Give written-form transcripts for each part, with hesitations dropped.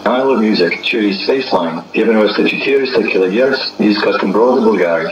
Isle of Music через Spaceline 9400 кГц из Костромброда, Bulgaria.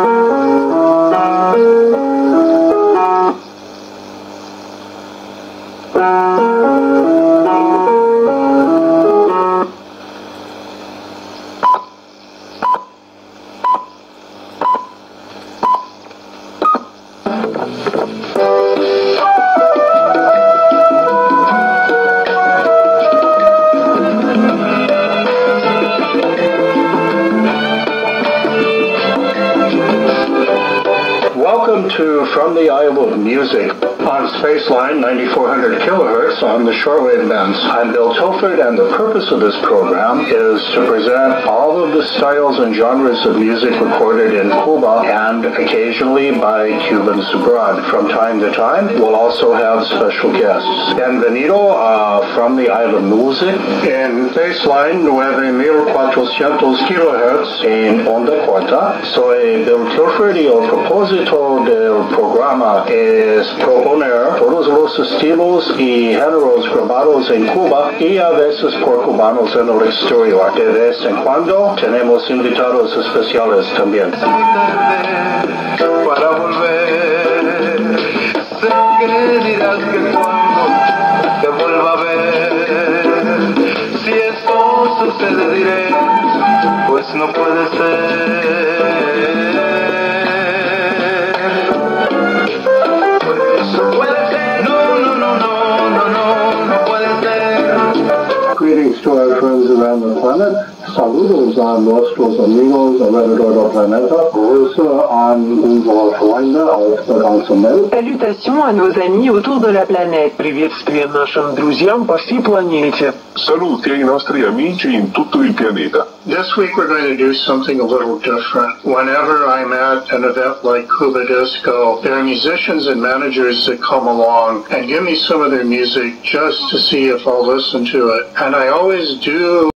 Welcome to From the Isle of Music on Spaceline 9400 kilohertz on the shortwave bands. I'm Bill Tilford, and the purpose of this program is to present all of the styles and genres of music recorded in Cuba and occasionally by Cubans abroad. From time to time, we'll also have special guests. Bienvenido From the Isle of Music en Spaceline 9400 kilohertz en onda corta. Soy Bill Tilford y el propósito del programa es proponer todos los estilos y géneros grabados en Cuba y a veces por cubanos en el exterior. De vez en cuando tenemos invitados especiales también. Para volver, sé que dirás que cuando te vuelva a ver, si esto sucede diré, pues no puede ser. Greetings to our friends around the planet. Saludos a nuestros amigos alrededor del planeta. Grüße an unsere Freunde auf der ganzen Welt. Salutations à nos amis autour de la planète. Приветствие нашим друзьям по всей планете. Saluti ai nostri amici in tutto il pianeta. This week we're going to do something a little different. Whenever I'm at an event like Cuba Disco, there are musicians and managers that come along and give me some of their music just to see if I'll listen to it. And I always do